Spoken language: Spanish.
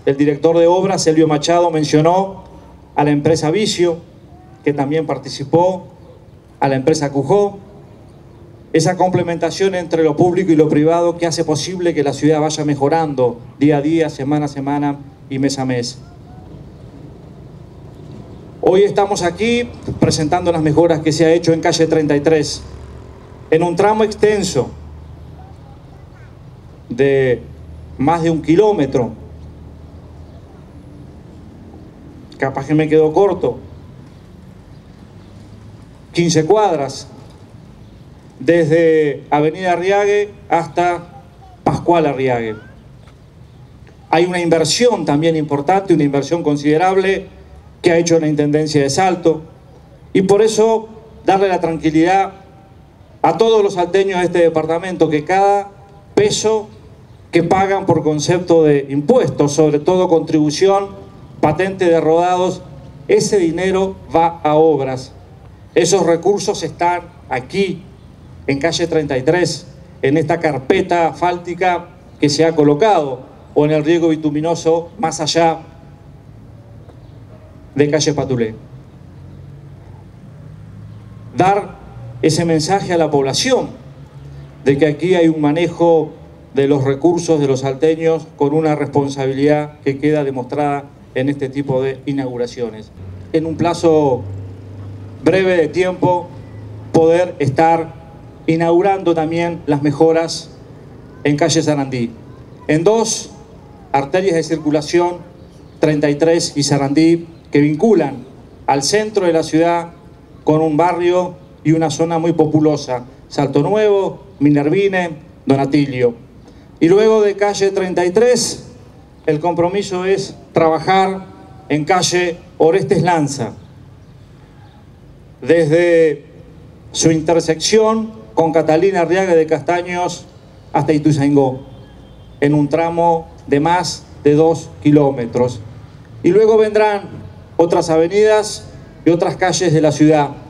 el director de obras, Silvio Machado, mencionó a la empresa Vicio, que también participó, a la empresa Cujó, esa complementación entre lo público y lo privado que hace posible que la ciudad vaya mejorando día a día, semana a semana y mes a mes. Hoy estamos aquí presentando las mejoras que se ha hecho en calle 33, en un tramo extenso de más de 1 kilómetro. Capaz que me quedó corto. 15 cuadras, desde Avenida Arriague hasta Pascual Arriague. Hay una inversión también importante, una inversión considerable que ha hecho la Intendencia de Salto, y por eso darle la tranquilidad a todos los salteños de este departamento que cada peso que pagan por concepto de impuestos, sobre todo contribución, patente de rodados, ese dinero va a obras. Esos recursos están aquí, en calle 33, en esta carpeta asfáltica que se ha colocado, o en el riego bituminoso más allá de calle Patulé. Dar ese mensaje a la población de que aquí hay un manejo de los recursos de los salteños con una responsabilidad que queda demostrada en este tipo de inauguraciones. En un plazo breve de tiempo, poder estar inaugurando también las mejoras en calle Sarandí, en 2 arterias de circulación, 33 y Sarandí, que vinculan al centro de la ciudad con un barrio y una zona muy populosa, Salto Nuevo, Minervine, Donatilio. Y luego de calle 33, el compromiso es trabajar en calle Orestes Lanza, desde su intersección con Catalina Arriaga de Castaños hasta Ituzaingó, en un tramo de más de 2 kilómetros. Y luego vendrán otras avenidas y otras calles de la ciudad.